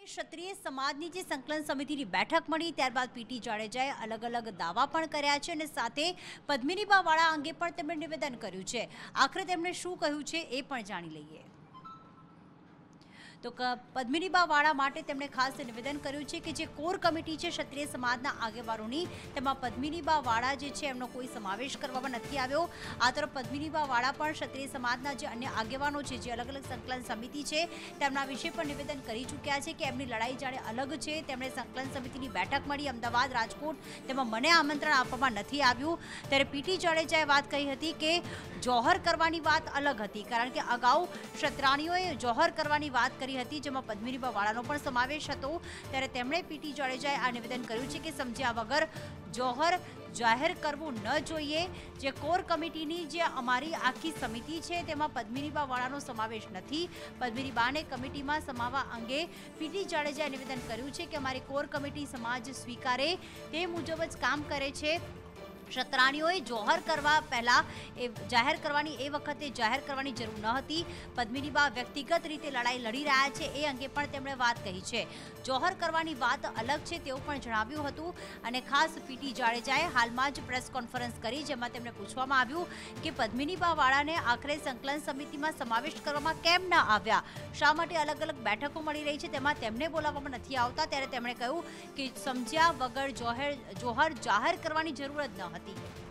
ક્ષત્રિય સમાજની જે સંકલન સમિતિની બેઠક મળી ત્યારબાદ પીટી જાડેજાએ અલગ અલગ દાવા પણ કર્યા છે અને સાથે પદ્મિનીબા વાળા અંગે પણ તેમણે નિવેદન કર્યું છે। આખરે તેમણે શું કહ્યું છે એ પણ જાણી લઈએ। તો પદ્મિનીબા વાળા માટે તેમણે ખાસ નિવેદન કર્યું છે કે જે કોર કમિટી છે ક્ષત્રિય સમાજના આગેવાનોની તેમાં પદ્મિનીબા વાળા જે છે એમનો કોઈ સમાવેશ કરવામાં નથી આવ્યો। આ તરફ પદ્મિનીબા વાળા પણ ક્ષત્રિય સમાજના જે અન્ય આગેવાનો છે જે અલગ અલગ સંકલન સમિતિ છે તેમના વિશે પણ નિવેદન કરી ચૂક્યા છે કે એમની લડાઈ જાણે અલગ છે। તેમણે સંકલન સમિતિની બેઠક મળી અમદાવાદ રાજકોટ તેમાં મને આમંત્રણ આપવામાં નથી આવ્યું। ત્યારે પીટી જાડેજાએ વાત કહી હતી કે જોહર કરવાની વાત અલગ હતી કારણ કે અગાઉ ક્ષત્રાણીઓએ જોહર કરવાની વાત કરી હતી જેમાં પદ્મિનીબા વાળાનો પણ સમાવેશ હતો। ત્યારે તેમણે પીટી જાડેજાએ આ નિવેદન કર્યું છે કે સમજ્યા વગર જોહર જાહેર કરવું ન જોઈએ। જે કોર કમિટીની જે અમારી આખી સમિતિ છે તેમાં પદ્મિનીબા વાળાનો સમાવેશ નથી। પદ્મિનીબાને કમિટીમાં સમાવવા અંગે પીટી જાડેજાએ નિવેદન કર્યું છે કે અમારી કોર કમિટી સમાજ સ્વીકારે તે મુજબ જ કામ કરે છે। ક્ષત્રાણીઓએ જોહર કરવા પહેલા એ જાહેર કરવાની એ વખતે જાહેર કરવાની જરૂર ન હતી। પદ્મિનીબા વ્યક્તિગત રીતે લડાઈ લડી રહ્યા છે એ અંગે પણ તેમણે વાત કહી છે। જોહર કરવાની વાત અલગ છે તેવું પણ જણાવ્યું હતું અને ખાસ પીટી જાડેજાએ હાલમાં જ પ્રેસ કોન્ફરન્સ કરી જેમાં તેમને પૂછવામાં આવ્યું કે પદ્મિનીબા વાળાને આખરે સંકલન સમિતિમાં સમાવેશ કરવામાં કેમ ન આવ્યા, શા માટે અલગ અલગ બેઠકો મળી રહી છે તેમાં તેમને બોલાવવામાં નથી આવતા। ત્યારે તેમણે કહ્યું કે સમજ્યા વગર જોહર જાહેર કરવાની જરૂર જ ન હતી।